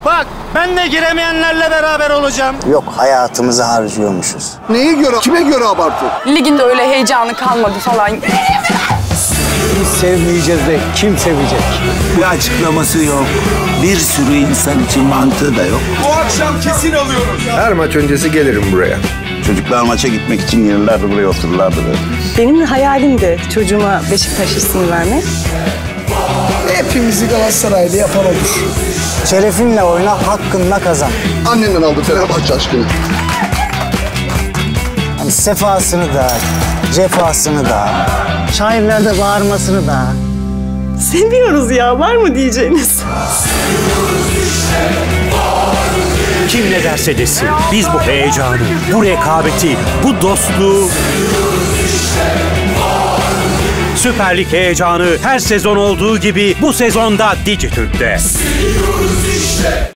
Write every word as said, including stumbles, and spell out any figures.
Bak ben de giremeyenlerle beraber olacağım. Yok, hayatımızı harcıyormuşuz. Neye göre, kime göre abartı? Liginde öyle heyecanı kalmadı falan. Biz sevmeyeceğiz de kim sevecek? Bir açıklaması yok. Bir sürü insan için mantığı da yok. Bu akşam kesin alıyoruz. Her maç öncesi gelirim buraya. Çocuklar maça gitmek için yıllardır buraya otururlardı böyle. Benim de hayalimdi çocuğuma Beşiktaş ismini vermek. Hepimizi Galatasaraylı yapan odur. Şerefinle oyna, hakkınla kazan. Annenden aldı Fenerbahçe aşkını. Hani sefasını da, cefasını da, şairlerde bağırmasını da. Seviyoruz ya, var mı diyeceğiniz? Kim ne derse desin biz bu heyecanı, bu rekabeti, bu dostluğu... Süper Lig heyecanı her sezon olduğu gibi bu sezonda Dijitürk'te.